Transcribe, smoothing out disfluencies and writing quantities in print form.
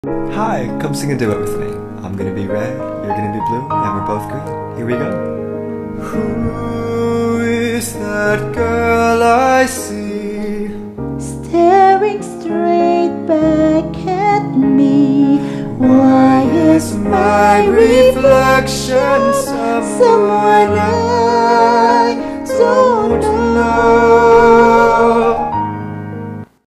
Hi, come sing a duet with me. I'm gonna be red, you're gonna be blue, and we're both green. Here we go. Who is that girl I see? Staring straight back at me. Why is my reflection somewhere